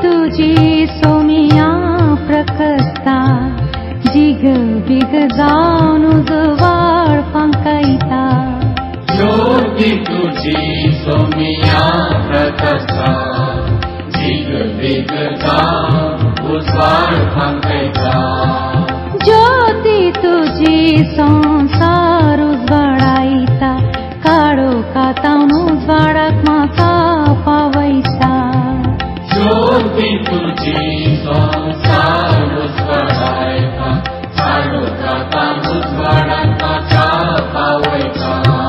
तुझी सोमिया प्रकस्ता zig big जाऊन उजवाड पंकैता ज्योती तुझी सोमिया प्रकस्ता जिग बिग जाऊन उजवाड पंकैता ज्योती तुझी संसार उजवाडायता काळो कातावन उजवाडाक म्हाका पावयता ज्योती तुझी संसार उजवाडायता काळो कातावन उजवाडाक म्हाका पावयता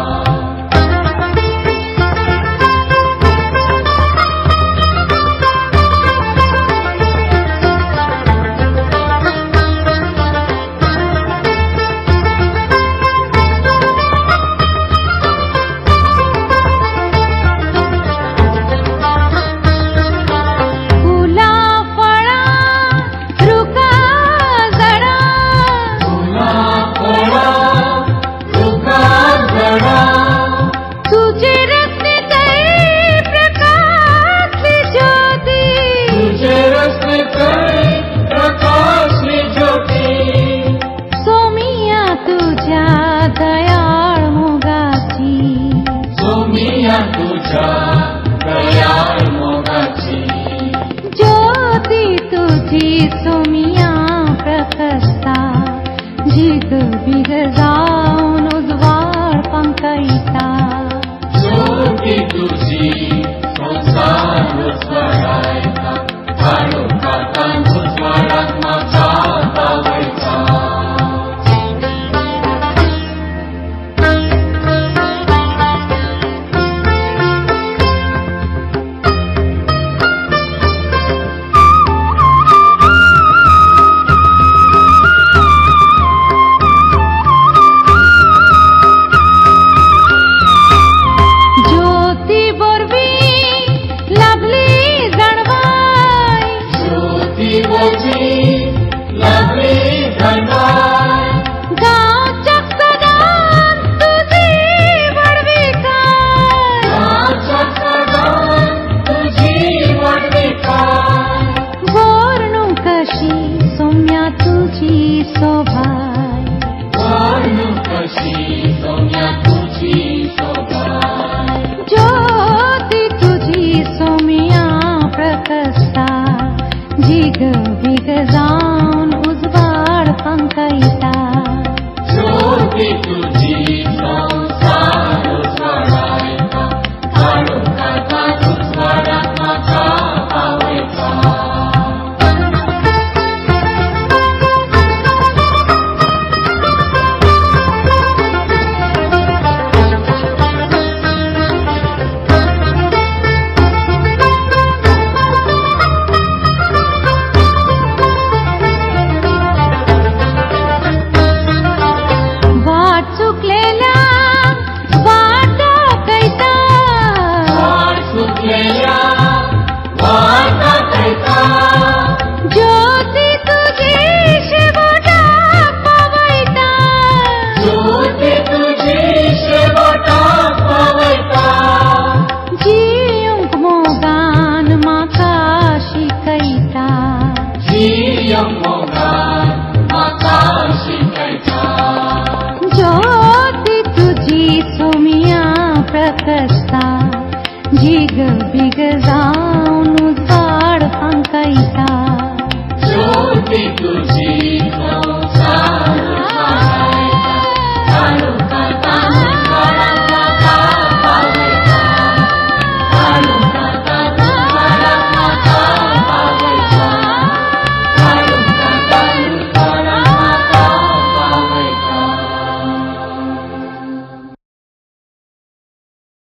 ज्योती तुझी सोमिया प्रकस्ता जिग बिग जाऊन उजवाड पंकैता ज्योती तुझी संसार उजवाडायता काळो कातावन उजवाडाक म्हाका पावयता ज्योती तुझी सोमिया प्रकस्ता जिग बिग जाऊन उजवाड पंकैता ज्योती तुझी संसार उजवाडायता काळो कातावन उजवाडाक म्हाका पावयता ज्योती तुझी शेवटाक पावयता ज्योती तुझी शेवटाक पावयता जियूंक मोगान म्हाका शिकयता जियूंक मोगान म्हाका शिकयता ज्योती तुझी सोमिया प्रकस्ता जिग बिग जाऊन